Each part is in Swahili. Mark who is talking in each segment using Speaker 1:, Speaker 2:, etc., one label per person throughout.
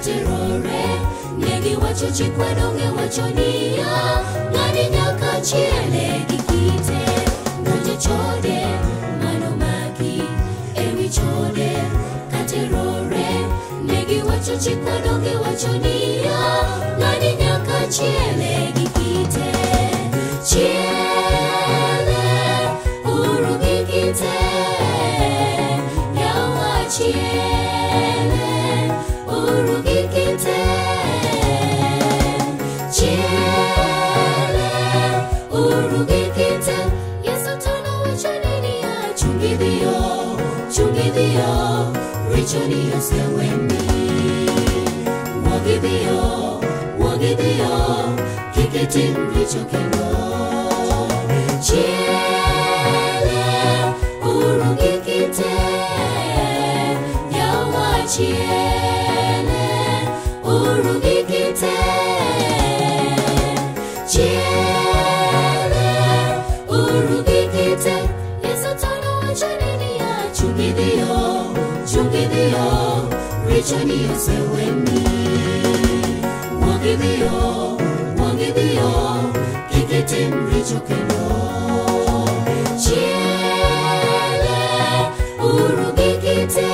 Speaker 1: katerore negi wacho chikwadonge wachonia ngani nyaka chiele gikite noje chode manomaki ewi chode katerore negi wacho chikwadonge wachonia ngani nyaka chiele gikite chiele uru gikite yawa chiele uru gikite chiele uru gikite yesu tono wachanini ya chungi dio richoni yoseweni wogi dio kiketim richo kendo chiele uru gikite yawa chiele uru gikite chiele uru gikite yesu tono wachanini ya chungi dio richoni yoseweni wogi dio kiketim richo kendo chiele uru gikite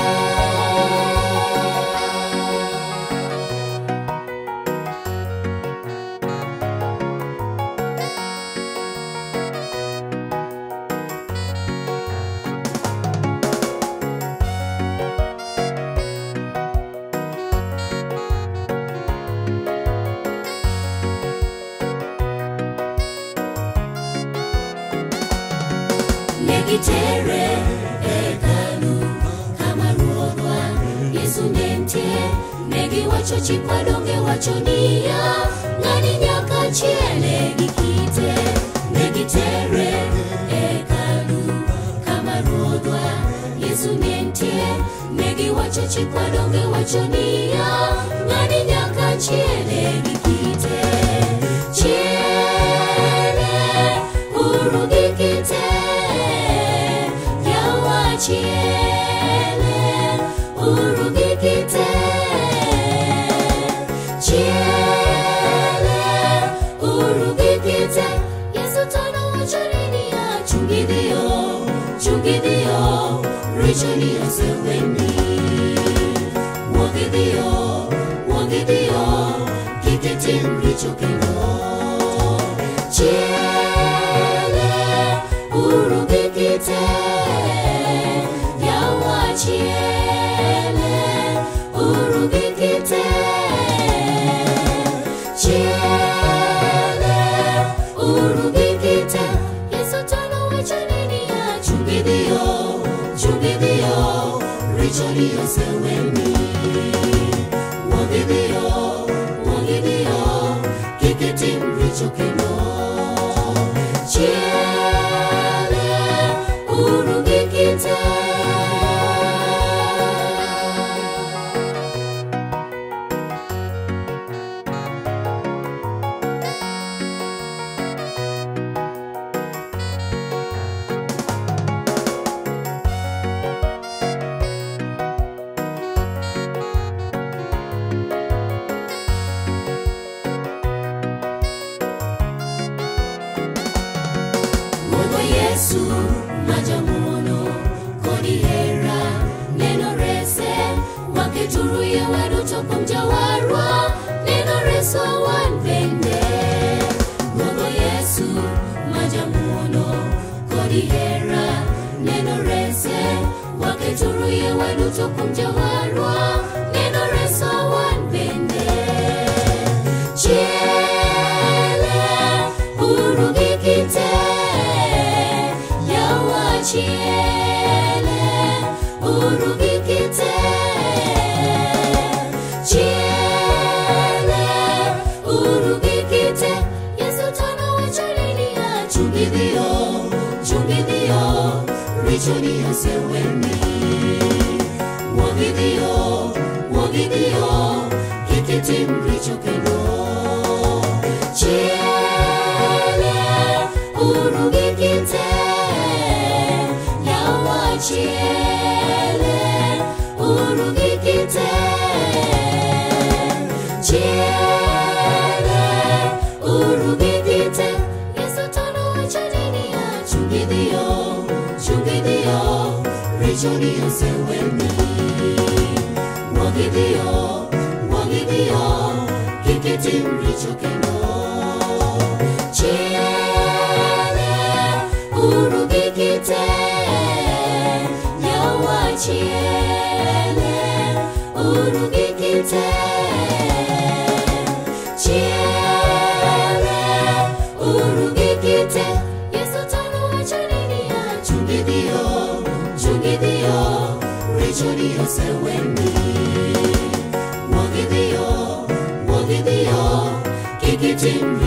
Speaker 1: Negitere ekalu kama ruodwa Yesu nentie negi wacho chikwadonge wachonia ngani nyaka chiele gikite negitere ekalu kama ruodwa Yesu nentie negi wacho chikwadonge wachonia ngani nyaka chiele gikite chiele uru gikite chiele uru gikite chiele uru gikite yesu tono wachanini ya chungi dio richoni yoseweni wogi dio kiketim richo kendo chiele uru gikite chiele uru gikite chiele uru gikite yesu tono wachanini ya chungi dio richoni yoseweni wogi dio kiketim richo kendo chiele uru gikite Yesu majamuno kodi hera neno rese waketuru ye wadu tokom jawarwa neno reso wan bende Mogo Yesu majamuno kodi hera neno rese waketuru ye wadu tokom jawarwa neno reso wan bende chiele uru gikite chiele uru gikite chiele uru gikite yesu tono wachanini ya chungi dio richoni yoseweni wogi dio kiketim richo kendo chiele uru gikite chiele uru gikite Chiele urugigite Yesu tono wachanini ya chungidio Rejoni yoseweni Wagidio Kikiti mricho keno Chiele urugigite Yawa chiele urugigite Chiele urugigite Yesu tono wachanini ya chungidio Rejoni yoseweni Wagidio Kikiti